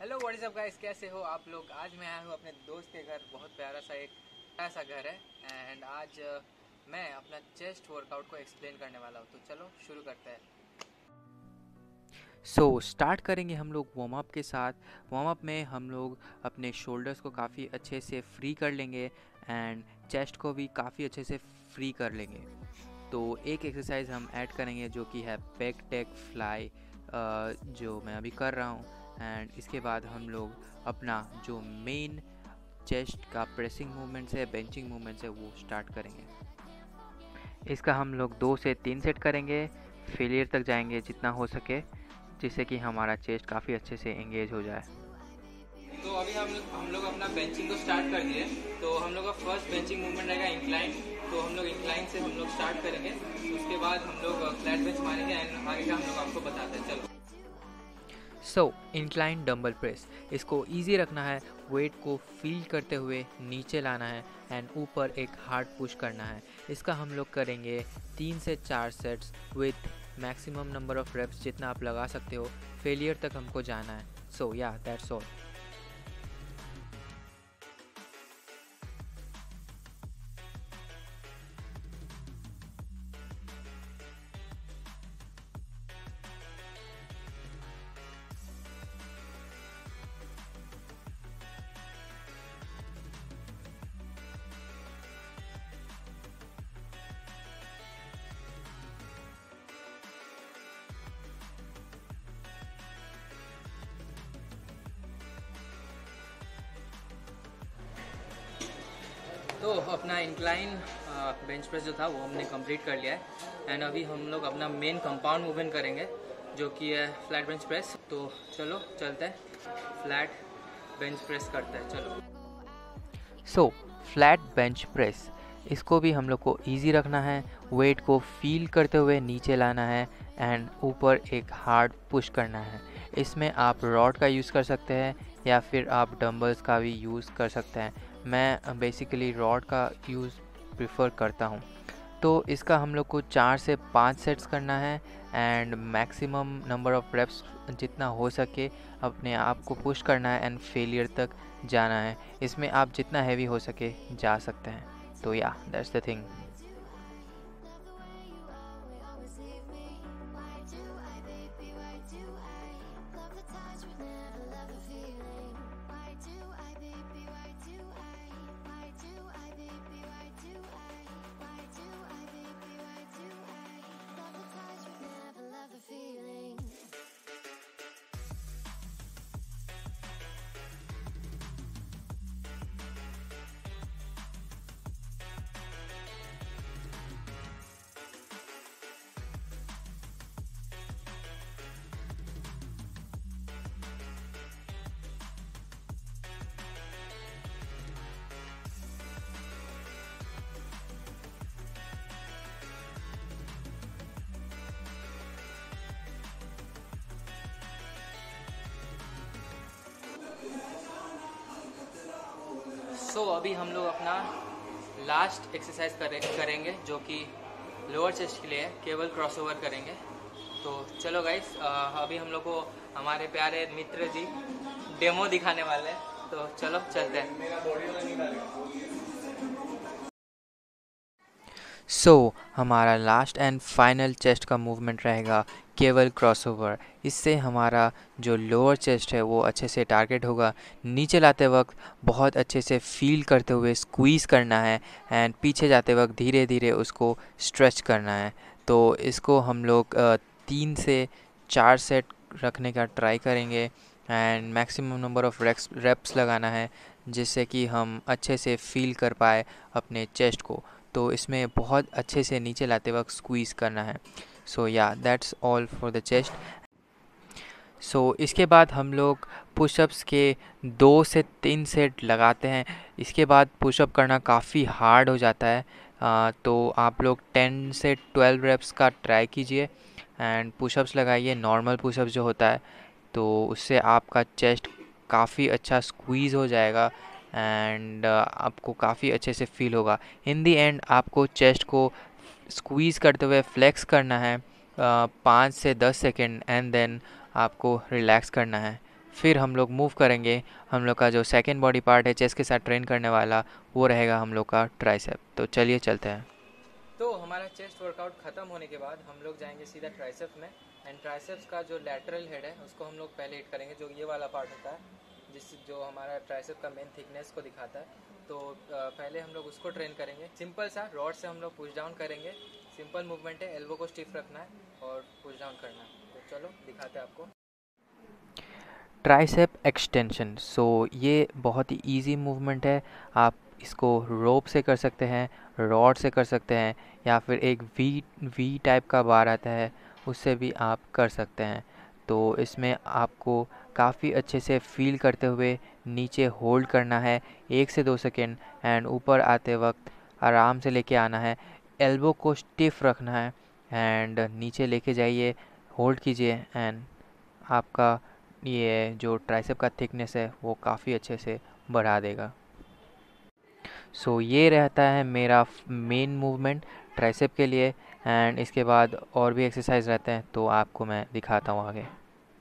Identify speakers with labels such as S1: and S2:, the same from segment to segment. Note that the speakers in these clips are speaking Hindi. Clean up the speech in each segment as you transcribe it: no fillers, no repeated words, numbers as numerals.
S1: Hello what is up guys, कैसे हो आप लोग। आज मैं आया हूँ अपने दोस्त के घर। बहुत प्यारा सा एक ऐसा घर है एंड आज मैं अपना चेस्ट वर्कआउट को एक्सप्लेन करने वाला हूँ। तो चलो शुरू करते हैं। स्टार्ट करेंगे हम लोग वार्म अप के साथ। वार्म अप में हम लोग अपने शोल्डर्स को काफ़ी अच्छे से फ्री कर लेंगे एंड चेस्ट को भी काफ़ी अच्छे से फ्री कर लेंगे। तो एक एक्सरसाइज हम ऐड करेंगे जो कि है बैक टेक फ्लाई, जो मैं अभी कर रहा हूँ। एंड इसके बाद हम लोग अपना जो मेन चेस्ट का प्रेसिंग मूवमेंट्स है, बेंचिंग मूवमेंट्स है, वो स्टार्ट करेंगे। इसका हम लोग 2 से 3 सेट करेंगे, फेलियर तक जाएंगे जितना हो सके, जिससे कि हमारा चेस्ट काफ़ी अच्छे से एंगेज हो जाए। तो अभी हम लोग अपना बेंचिंग को स्टार्ट कर दिए। तो हम लोग का फर्स्ट बेंचिंग मूवमेंट रहेगा इंक्लाइन। तो हम लोग इंक्लाइन से हम लोग स्टार्ट करेंगे, उसके बाद हम लोग फ्लैट बेंच मारेंगे एंड आगे का हम लोग आपको बताते हैं। चलो इंक्लाइन डंबल प्रेस, इसको इजी रखना है, वेट को फील करते हुए नीचे लाना है एंड ऊपर एक हार्ड पुश करना है। इसका हम लोग करेंगे 3 से 4 sets with maximum number of reps जितना आप लगा सकते हो। फेलियर तक हमको जाना है। So yeah that's all. तो अपना इंक्लाइन बेंच प्रेस जो था वो हमने कंप्लीट कर लिया है एंड अभी हम लोग अपना मेन कंपाउंड मूवमेंट करेंगे जो कि है फ्लैट बेंच प्रेस। तो चलो चलते हैं, फ्लैट बेंच प्रेस करते हैं। चलो फ्लैट बेंच प्रेस, इसको भी हम लोग को इजी रखना है, वेट को फील करते हुए नीचे लाना है एंड ऊपर एक हार्ड पुश करना है। इसमें आप रॉड का यूज़ कर सकते हैं या फिर आप डंबल्स का भी यूज़ कर सकते हैं। मैं बेसिकली रॉड का यूज़ प्रिफर करता हूँ। तो इसका हम लोग को 4 से 5 सेट्स करना है and maximum number of reps जितना हो सके अपने आप को पुश करना है एंड फेलियर तक जाना है। इसमें आप जितना हैवी हो सके जा सकते हैं। तो या दैट्स द थिंग। अभी हम लोग अपना लास्ट एक्सरसाइज करेंगे जो कि लोअर चेस्ट के लिए है, केवल क्रॉसओवर करेंगे। तो चलो गाइस, अभी हम लोग को हमारे प्यारे मित्र जी डेमो दिखाने वाले हैं। तो चलो चलते हैं। हमारा लास्ट एंड फाइनल चेस्ट का मूवमेंट रहेगा केवल क्रॉसओवर। इससे हमारा जो लोअर चेस्ट है वो अच्छे से टारगेट होगा। नीचे लाते वक्त बहुत अच्छे से फील करते हुए स्क्वीज़ करना है एंड पीछे जाते वक्त धीरे धीरे उसको स्ट्रेच करना है। तो इसको हम लोग 3 से 4 सेट रखने का ट्राई करेंगे and maximum number of reps लगाना है, जिससे कि हम अच्छे से फील कर पाए अपने चेस्ट को। तो इसमें बहुत अच्छे से नीचे लाते वक्त स्क्वीज़ करना है। So yeah that's all for the chest. इसके बाद हम लोग पुशअप्स के 2 से 3 सेट लगाते हैं। इसके बाद पुशअप करना काफ़ी हार्ड हो जाता है। तो आप लोग 10 से 12 रेप्स का ट्राई कीजिए एंड पुशअप्स लगाइए, नॉर्मल पुशअप्स जो होता है। तो उससे आपका चेस्ट काफ़ी अच्छा स्क्वीज़ हो जाएगा एंड आपको काफ़ी अच्छे से फील होगा। इन दी एंड आपको चेस्ट को स्क्वीज़ करते हुए फ्लेक्स करना है 5 से 10 सेकेंड एंड देन आपको रिलैक्स करना है। फिर हम लोग मूव करेंगे, हम लोग का जो सेकंड बॉडी पार्ट है चेस्ट के साथ ट्रेन करने वाला, वो रहेगा हम लोग का ट्राइसेप। तो चलिए चलते हैं। तो हमारा चेस्ट वर्कआउट ख़त्म होने के बाद हम लोग जाएंगे सीधा ट्राइसेप में। एंड ट्राइसेप्स का जो लैटरल हेड है उसको हम लोग पहले हिट करेंगे, जो ये वाला पार्ट होता है जो हमारा ट्राइसेप का मेन थिकनेस को दिखाता है। तो पहले हम लोग उसको ट्रेन करेंगे। सिंपल सा रॉड से हम लोग पुश डाउन करेंगे। सिंपल मूवमेंट है, एल्बो को स्टिफ रखना है और पुश डाउन करना है। तो चलो दिखाते हैं आपको। ट्राइसेप एक्सटेंशन, सो ये बहुत ही इजी मूवमेंट है। आप इसको रोप से कर सकते हैं, रॉड से कर सकते हैं, या फिर एक वी टाइप का बार आता है उससे भी आप कर सकते हैं। तो इसमें आपको काफ़ी अच्छे से फील करते हुए नीचे होल्ड करना है 1 से 2 सेकेंड, एंड ऊपर आते वक्त आराम से लेके आना है। एल्बो को स्टिफ रखना है एंड नीचे लेके जाइए, होल्ड कीजिए, एंड आपका ये जो ट्राइसेप का थिकनेस है वो काफ़ी अच्छे से बढ़ा देगा। सो ये रहता है मेरा मेन मूवमेंट ट्राइसेप के लिए, एंड इसके बाद और भी एक्सरसाइज रहते हैं तो आपको मैं दिखाता हूँ आगे।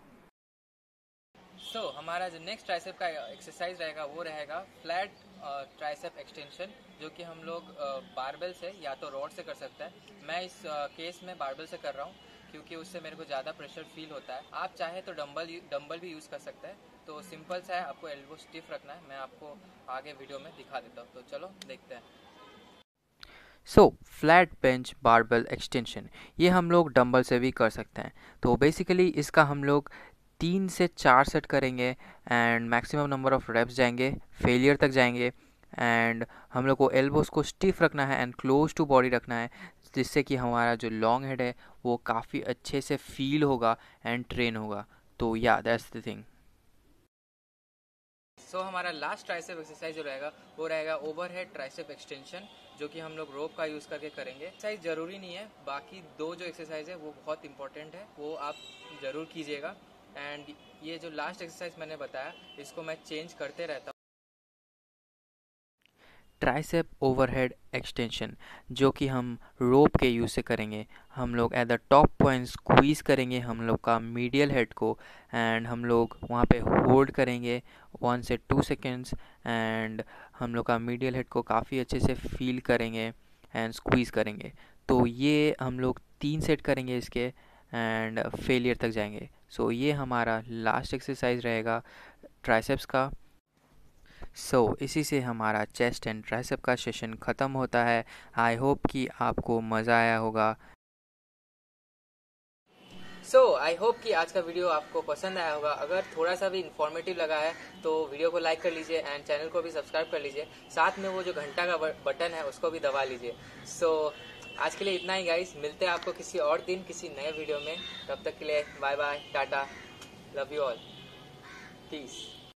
S1: हमारा जो नेक्स्ट ट्राइसेप का एक्सरसाइज रहेगा वो रहेगा फ्लैट ट्राइसेप एक्सटेंशन, जो कि हम लोग बारबेल से या तो रॉड से कर सकते हैं। मैं इस केस में बारबेल से कर रहा हूँ क्योंकि उससे मेरे को ज़्यादा प्रेशर फील होता है। आप चाहे तो डंबल भी यूज़ कर सकते हैं। तो सिंपल सा है, आपको एल्बो स्टिफ रखना है। मैं आपको आगे वीडियो में दिखा देता हूँ। तो चलो देखते हैं। फ्लैट बेंच बारबेल एक्सटेंशन, ये हम लोग डंबल से भी कर सकते हैं। तो बेसिकली इसका हम लोग 3 से 4 सेट करेंगे and maximum number of reps जाएंगे, फेलियर तक जाएंगे। एंड हम लोग को एल्बोस को स्टिफ रखना है एंड क्लोज टू बॉडी रखना है, जिससे कि हमारा जो लॉन्ग हेड है वो काफ़ी अच्छे से फील होगा एंड ट्रेन होगा। तो या दैट्स द थिंग। हमारा लास्ट ट्राइसेप एक्सरसाइज जो रहेगा वो रहेगा ओवरहेड ट्राइसेप एक्सटेंशन, जो कि हम लोग रोप का यूज़ करके करेंगे। एक्सरसाइज ज़रूरी नहीं है, बाकी 2 जो एक्सरसाइज है वो बहुत इंपॉर्टेंट है, वो आप ज़रूर कीजिएगा। एंड ये जो लास्ट एक्सरसाइज मैंने बताया इसको मैं चेंज करते रहता हूँ। ट्राइसेप ओवरहेड एक्सटेंशन, जो कि हम रोप के यूज़ से करेंगे। हम लोग at the top point squeeze करेंगे हम लोग का मीडियल हेड को, एंड हम लोग वहाँ पे होल्ड करेंगे 1 से 2 सेकेंड्स, एंड हम लोग का मीडियल हेड को काफ़ी अच्छे से फील करेंगे एंड स्क्वीज़ करेंगे। तो ये हम लोग 3 सेट करेंगे इसके एंड फेलियर तक जाएंगे। ये हमारा लास्ट एक्सरसाइज रहेगा ट्राइसेप्स का। इसी से हमारा चेस्ट एंड ट्राइसेप का सेशन ख़त्म होता है। आई होप कि आपको मज़ा आया होगा। आई होप कि आज का वीडियो आपको पसंद आया होगा। अगर थोड़ा सा भी इन्फॉर्मेटिव लगा है तो वीडियो को लाइक कर लीजिए एंड चैनल को भी सब्सक्राइब कर लीजिए। साथ में वो जो घंटा का बटन है उसको भी दबा लीजिए। आज के लिए इतना ही गाइस, मिलते हैं आपको किसी और दिन किसी नए वीडियो में। तब तक के लिए bye bye, tata, love you all, piece.